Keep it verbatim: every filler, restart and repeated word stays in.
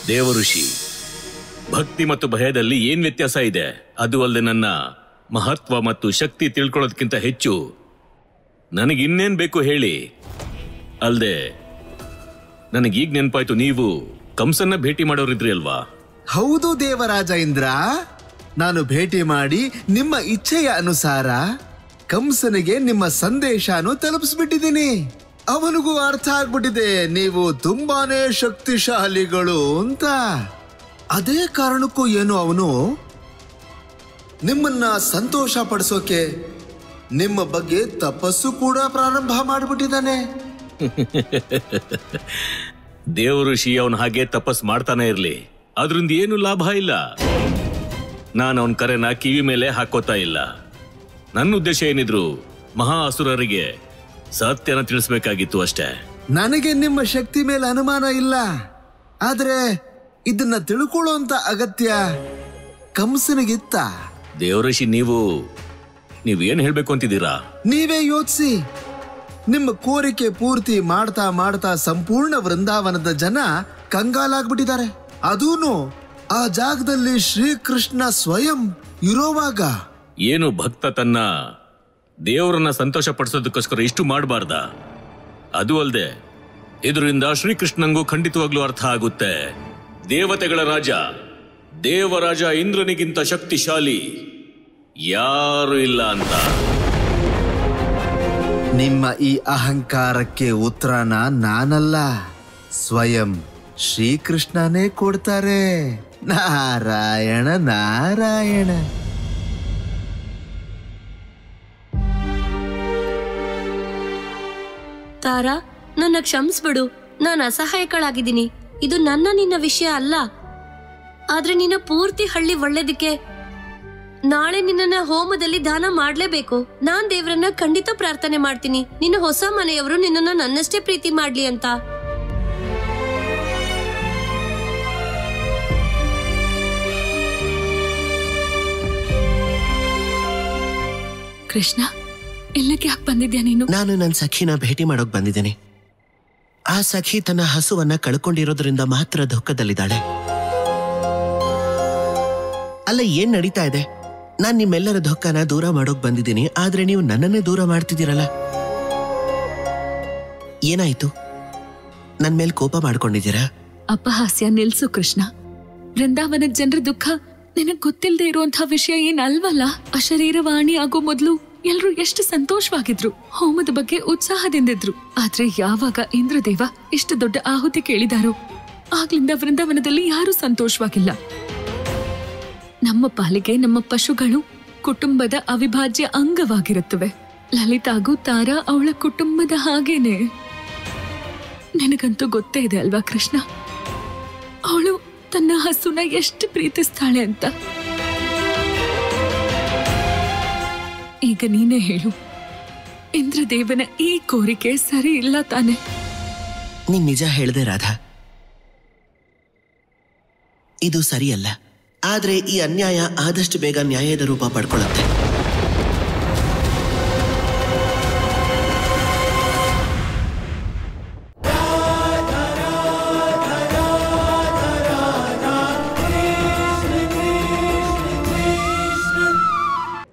ದೇವಋಷಿ, ಭಕ್ತಿ ಮತ್ತು ಭಯದಲ್ಲಿ ಏನ್ ವ್ಯತ್ಯಾಸ ಇದೆ? ಅದು ಅಲ್ಲದೆ ನನ್ನ ಮಹತ್ವ ಮತ್ತು ಶಕ್ತಿ ತಿಳ್ಕೊಳ್ಳೋದಕ್ಕಿಂತ ಹೆಚ್ಚು ನನಗೆ ಇನ್ನೇನ್ ಬೇಕು ಹೇಳಿ? ಅಲ್ದೆ ನನಗೀಗ ನೆನಪಾಯ್ತು, ನೀವು ಕಂಸನ್ನ ಭೇಟಿ ಮಾಡೋರಿದ್ರಿ ಅಲ್ವಾ? ಹೌದು ದೇವರಾಜ ಇಂದ್ರ, ನಾನು ಭೇಟಿ ಮಾಡಿ ನಿಮ್ಮ ಇಚ್ಛೆಯ ಅನುಸಾರ ಕಂಸನಿಗೆ ನಿಮ್ಮ ಸಂದೇಶನು ತಲುಪಿಸ್ಬಿಟ್ಟಿದ್ದೀನಿ. ಅವನಿಗೂ ಅರ್ಥ ಆಗ್ಬಿಟ್ಟಿದೆ ನೀವು ತುಂಬಾನೇ ಶಕ್ತಿಶಾಲಿಗಳು ಅಂತ. ಅದೇ ಕಾರಣಕ್ಕೂ ಏನು ಅವನು ನಿಮ್ಮನ್ನ ಸಂತೋಷ ಪಡಿಸೋಕೆ ನಿಮ್ಮ ಬಗ್ಗೆ ತಪಸ್ಸು ಕೂಡ ಪ್ರಾರಂಭ ಮಾಡಿಬಿಟ್ಟಿದ್ದಾನೆ. ದೇವಋಷಿ ಅವನು ಹಾಗೆ ತಪಸ್ ಮಾಡ್ತಾನೆ ಇರ್ಲಿ, ಅದ್ರಿಂದ ಏನು ಲಾಭ ಇಲ್ಲ. ನಾನು ಅವನ ಕರೆನ ಕಿವಿ ಮೇಲೆ ಹಾಕೋತಾ ಇಲ್ಲ. ನನ್ನ ಉದ್ದೇಶ ಏನಿದ್ರು ಮಹಾ ಅಸುರರಿಗೆ ಸತ್ಯನ ತಿಳಿಸ್ಬೇಕಾಗಿತ್ತು ಅಷ್ಟೇ. ನನಗೆ ನಿಮ್ಮ ಶಕ್ತಿ ಮೇಲೆ ಅನುಮಾನ ಇಲ್ಲ, ಆದ್ರೆ ಇದನ್ನ ತಿಳ್ಕೊಳ್ಳುವಂತ ಅಗತ್ಯ ಕಂಸನಿಗಿತ್ತ. ದೇವಋಷಿ, ನೀವು ನೀವೇನ್ ಹೇಳ್ಬೇಕು ಅಂತಿದ್ದೀರಾ? ನೀವೇ ಯೋಚಿಸಿ. ನಿಮ್ಮ ಕೋರಿಕೆ ಪೂರ್ತಿ ಮಾಡ್ತಾ ಮಾಡ್ತಾ ಸಂಪೂರ್ಣ ವೃಂದಾವನದ ಜನ ಕಂಗಾಲಾಗ್ಬಿಟ್ಟಿದ್ದಾರೆ. ಅದೂನು ಆ ಜಾಗದಲ್ಲಿ ಶ್ರೀಕೃಷ್ಣ ಸ್ವಯಂ ಇರೋವಾಗ. ಏನು ಭಕ್ತ ತನ್ನ ದೇವರನ್ನ ಸಂತೋಷ ಪಡಿಸೋದಕ್ಕೋಸ್ಕರ ಇಷ್ಟು ಮಾಡಬಾರ್ದ? ಅದು ಅಲ್ಲದೆ ಇದರಿಂದ ಶ್ರೀಕೃಷ್ಣಂಗೂ ಖಂಡಿತವಾಗ್ಲೂ ಅರ್ಥ ಆಗುತ್ತೆ, ದೇವತೆಗಳ ರಾಜ ದೇವರಾಜ ಇಂದ್ರನಿಗಿಂತ ಶಕ್ತಿಶಾಲಿ ಯಾರು ಇಲ್ಲ ಅಂತ. ನಿಮ್ಮ ಈ ಅಹಂಕಾರಕ್ಕೆ ಉತ್ತರನ ನಾನಲ್ಲ, ಸ್ವಯಂ ಶ್ರೀಕೃಷ್ಣನೇ ಕೊಡ್ತಾರೆ. ನಾರಾಯಣ ನಾರಾಯಣ. ತಾರಾ, ನನ್ನ ಕ್ಷಮಿಸ್ಬಿಡು. ನಾನು ಅಸಹಾಯಕಳಾಗಿದ್ದೀನಿ. ಇದು ನನ್ನ ನಿನ್ನ ವಿಷಯ ಅಲ್ಲ. ಆದ್ರೆ ನಿನ್ನ ಪೂರ್ತಿ ಹಳ್ಳಿ ಒಳ್ಳೇದಕ್ಕೆ ನಾಳೆ ನಿನ್ನ ಹೋಮದಲ್ಲಿ ದಾನ ಮಾಡ್ಲೇಬೇಕು. ನಾನ್ ದೇವ್ರನ್ನ ಖಂಡಿತ ಪ್ರಾರ್ಥನೆ ಮಾಡ್ತೀನಿ, ನಿನ್ನ ಹೊಸ ಮನೆಯವರು ನಿನ್ನನ್ನ ನನ್ನಷ್ಟೇ ಪ್ರೀತಿ ಮಾಡ್ಲಿ ಅಂತ. ಕೃಷ್ಣ, ಇಲ್ಲಕ್ಕೆ ಯಾಕೆ ಬಂದಿದ್ಯಾ ನೀನು? ನಾನು ನನ್ನ ಸಖಿನ ಭೇಟಿ ಮಾಡೋಕ್ ಬಂದಿದ್ದೇನೆ. ಆ ಸಖಿ ತನ್ನ ಹಸುವನ್ನ ಕಳ್ಕೊಂಡಿರೋದ್ರಿಂದ ಮಾತ್ರ ದುಃಖದಲ್ಲಿದ್ದಾಳೆ. ಅಲ್ಲ, ಏನ್ ನಡೀತಾ ಇದೆ? ನಾನ್ ನಿಮ್ಮೆಲ್ಲರ ದುಃಖನ ದೂರ ಮಾಡೋಕ್ ಬಂದಿದ್ದೀನಿ, ಆದ್ರೆ ನೀವು ನನ್ನನ್ನೇ ದೂರ ಮಾಡ್ತಿದ್ದೀರಲ್ಲ. ಏನಾಯ್ತು? ನನ್ ಮೇಲೆ ಕೋಪ ಮಾಡ್ಕೊಂಡಿದ್ದೀರಾ? ಅಪಹಾಸ್ಯ ನಿಲ್ಸು ಕೃಷ್ಣ. ವೃಂದಾವನದ ಜನರ ದುಃಖ ನಿನಗ್ ಗೊತ್ತಿಲ್ಲದೆ ಇರುವಂತಹ ವಿಷಯ ಏನಲ್ವಲ್ಲ. ಅಶರೀರವಾಣಿ ಆಗೋ ಮೊದ್ಲು ಎಲ್ರು ಎಷ್ಟು ಸಂತೋಷವಾಗಿದ್ರು, ಹೋಮದ ಬಗ್ಗೆ ಉತ್ಸಾಹದಿಂದಿದ್ರು. ಆದ್ರೆ ಯಾವಾಗ ಇಂದ್ರದೇವ ಇಷ್ಟು ದೊಡ್ಡ ಆಹುತಿ ಕೇಳಿದಾರೋ ಆಗ್ಲಿಂದ ವೃಂದಾವನದಲ್ಲಿ ಯಾರು ಸಂತೋಷವಾಗಿಲ್ಲ. ನಮ್ಮ ಪಾಲಿಗೆ ನಮ್ಮ ಪಶುಗಳು ಕುಟುಂಬದ ಅವಿಭಾಜ್ಯ ಅಂಗವಾಗಿರುತ್ತವೆ. ಲಲಿತಾಗೂ ತಾರಾ ಅವಳ ಕುಟುಂಬದ ಹಾಗೇನೆ. ನಿನಗಂತೂ ಗೊತ್ತೇ ಇದೆ ಅಲ್ವಾ ಕೃಷ್ಣ, ಅವಳು ತನ್ನ ಹಸುನ ಎಷ್ಟು ಪ್ರೀತಿಸ್ತಾಳೆ ಅಂತ. ಈಗ ನೀನೇ ಹೇಳು, ಇಂದ್ರದೇವನ ಈ ಕೋರಿಕೆ ಸರಿ ಇಲ್ಲ ತಾನೆ? ನೀನ್ ನಿಜ ಹೇಳ್ದೆ ರಾಧಾ, ಇದು ಸರಿಯಲ್ಲ. ಆದ್ರೆ ಈ ಅನ್ಯಾಯ ಆದಷ್ಟು ಬೇಗ ನ್ಯಾಯದ ರೂಪ ಪಡ್ಕೊಳ್ಳುತ್ತೆ.